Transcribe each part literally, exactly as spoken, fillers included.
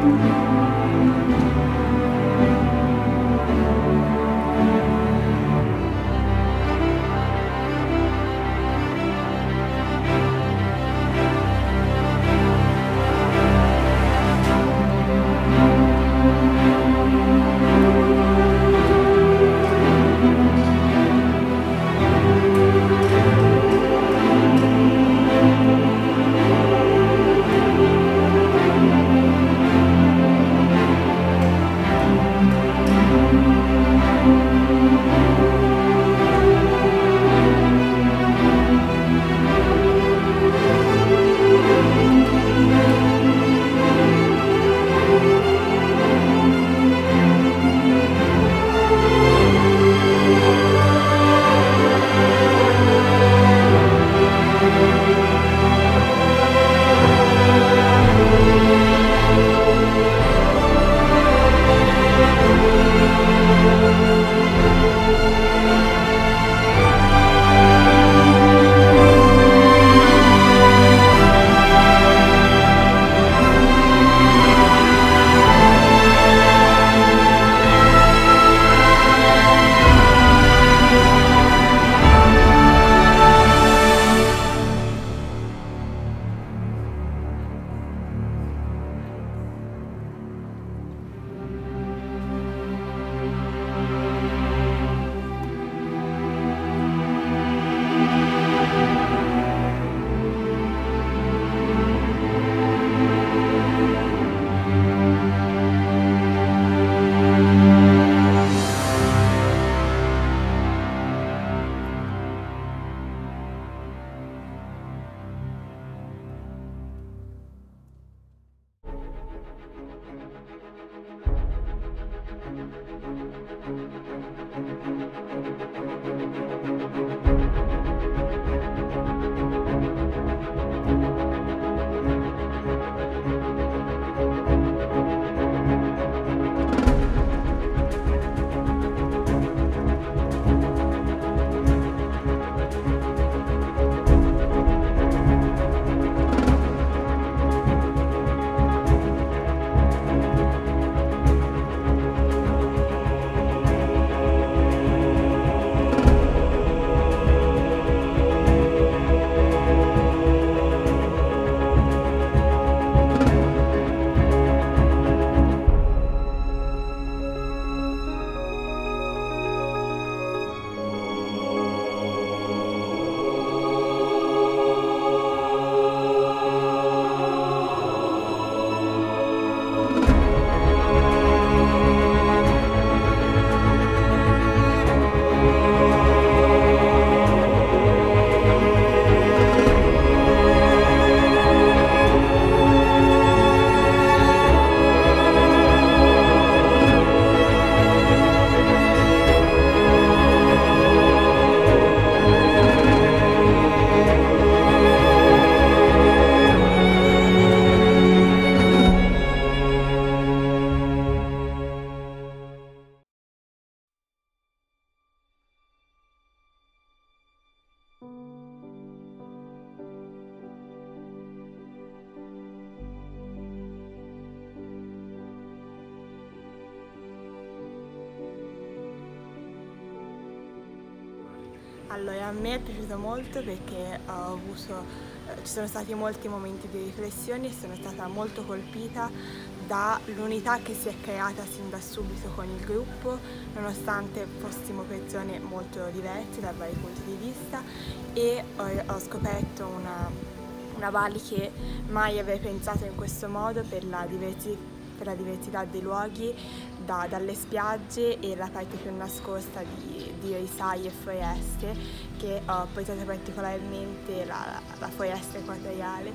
Allora, a me è piaciuto molto perché ho avuto, eh, ci sono stati molti momenti di riflessione e sono stata molto colpita dall'unità che si è creata sin da subito con il gruppo, nonostante fossimo persone molto diverse da vari punti di vista, e ho, ho scoperto una, una Bali che mai avrei pensato in questo modo per la diversità per la diversità dei luoghi, da, dalle spiagge e la parte più nascosta di, di risaie e foreste, che ho apprezzato particolarmente la, la foresta equatoriale,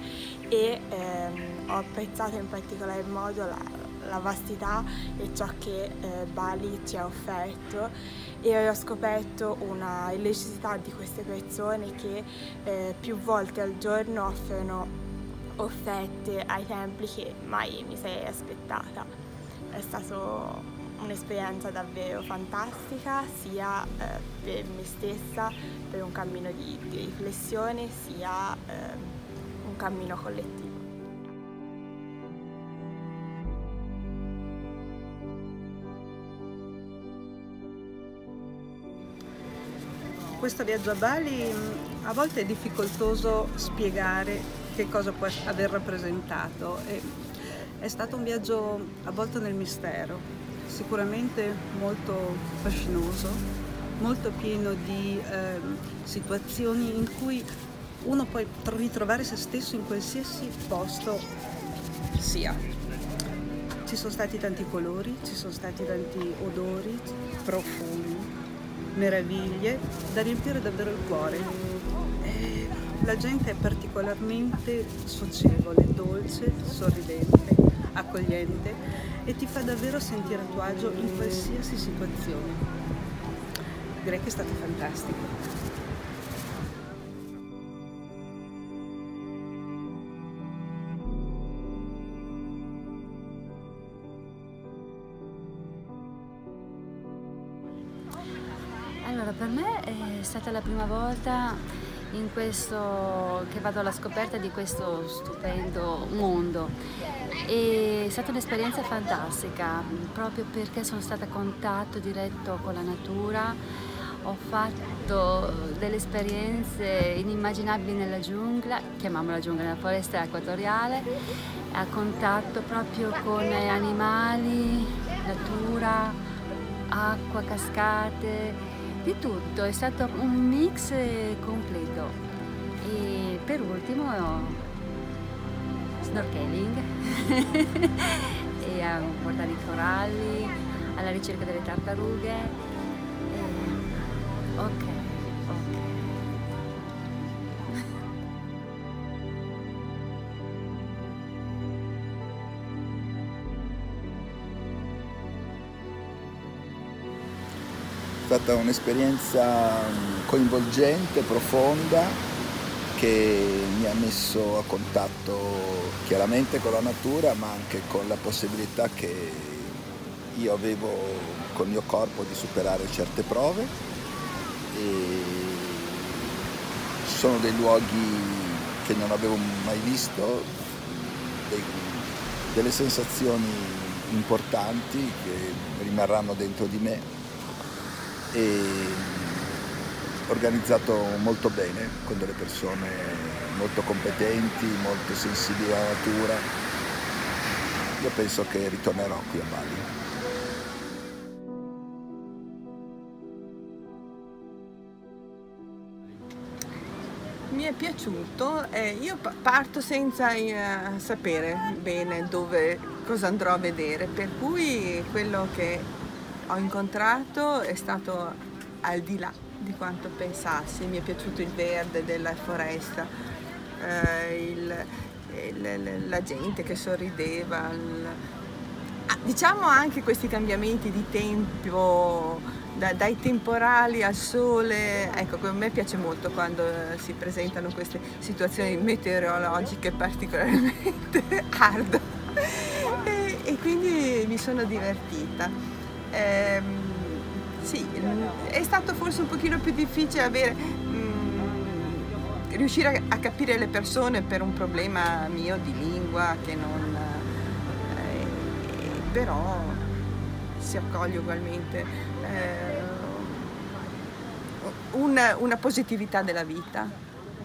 e ehm, ho apprezzato in particolar modo la, la vastità e ciò che eh, Bali ci ha offerto, e ho scoperto una necessità di queste persone che eh, più volte al giorno offrono offerte ai templi che mai mi sarei aspettata. È stata un'esperienza davvero fantastica, sia eh, per me stessa, per un cammino di, di riflessione, sia eh, un cammino collettivo. Questo viaggio a Bali a volte è difficoltoso spiegare che cosa può aver rappresentato. E è stato un viaggio avvolto nel mistero, sicuramente molto fascinoso, molto pieno di eh, situazioni in cui uno può ritrovare se stesso in qualsiasi posto sia. Ci sono stati tanti colori, ci sono stati tanti odori, profumi, meraviglie da riempire davvero il cuore. E la gente è particolarmente socievole, dolce, sorridente, accogliente e ti fa davvero sentire a tuo agio in qualsiasi situazione. Direi che è stato fantastico. Allora, per me è stata la prima volta in questo, che vado alla scoperta di questo stupendo mondo. È stata un'esperienza fantastica, proprio perché sono stata a contatto diretto con la natura. Ho fatto delle esperienze inimmaginabili nella giungla, chiamiamola giungla, nella foresta equatoriale, a contatto proprio con animali, natura, acqua, cascate, di tutto. È stato un mix completo. E per ultimo snorkeling e a guardare i coralli, alla ricerca delle tartarughe. E... ok, ok. È stata un'esperienza coinvolgente, profonda, che mi ha messo a contatto chiaramente con la natura, ma anche con la possibilità che io avevo col mio corpo di superare certe prove. E sono dei luoghi che non avevo mai visto, dei, delle sensazioni importanti che rimarranno dentro di me. E organizzato molto bene, con delle persone molto competenti, molto sensibili alla natura. Io penso che ritornerò qui a Bali. Mi è piaciuto, eh, io parto senza eh, sapere bene dove, cosa andrò a vedere, per cui quello che ho incontrato è stato al di là di quanto pensassi. Mi è piaciuto il verde della foresta, eh, il, il, la gente che sorrideva, il... ah, diciamo anche questi cambiamenti di tempo, da, dai temporali al sole. Ecco, a me piace molto quando si presentano queste situazioni meteorologiche particolarmente hard e, e quindi mi sono divertita. Eh, sì, è stato forse un pochino più difficile avere, mh, riuscire a, a capire le persone per un problema mio di lingua che non, eh, però si accoglie ugualmente eh, una, una positività della vita.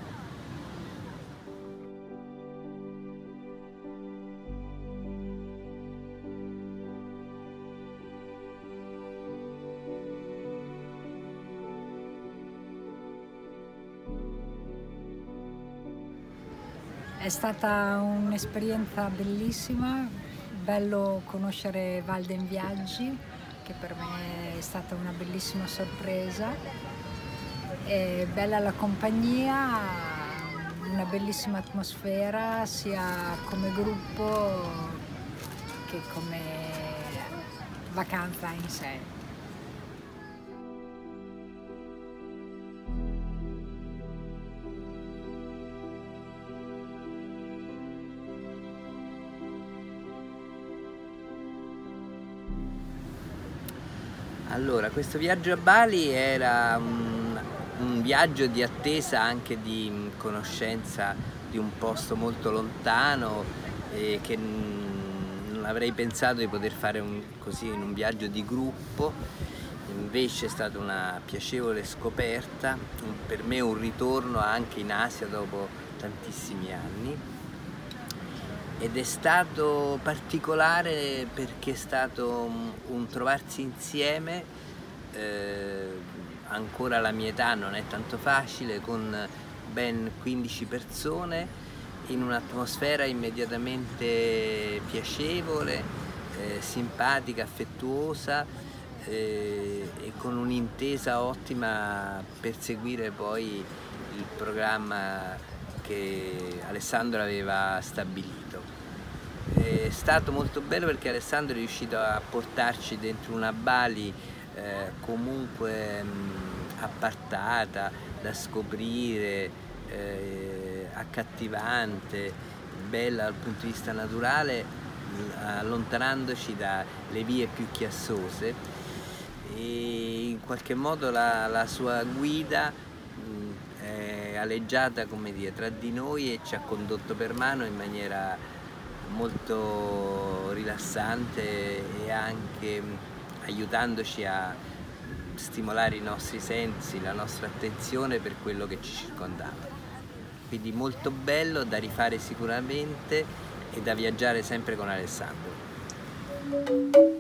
È stata un'esperienza bellissima, bello conoscere Walden Viaggi, che per me è stata una bellissima sorpresa. È bella la compagnia, una bellissima atmosfera sia come gruppo che come vacanza in sé. Allora, questo viaggio a Bali era un, un viaggio di attesa, anche di conoscenza di un posto molto lontano, e che non avrei pensato di poter fare un, così in un viaggio di gruppo. invece è stata una piacevole scoperta, per me un ritorno anche in Asia dopo tantissimi anni, ed è stato particolare perché è stato un trovarsi insieme, eh, ancora alla mia età non è tanto facile, con ben quindici persone in un'atmosfera immediatamente piacevole, eh, simpatica, affettuosa, eh, e con un'intesa ottima per seguire poi il programma che Alessandro aveva stabilito. È stato molto bello perché Alessandro è riuscito a portarci dentro una Bali eh, comunque mh, appartata, da scoprire, eh, accattivante, bella dal punto di vista naturale, allontanandoci dalle vie più chiassose, e in qualche modo la, la sua guida mh, è aleggiata, come dire, tra di noi e ci ha condotto per mano in maniera molto rilassante e anche mh, aiutandoci a stimolare i nostri sensi, la nostra attenzione per quello che ci circondava. Quindi molto bello, da rifare sicuramente e da viaggiare sempre con Alessandro.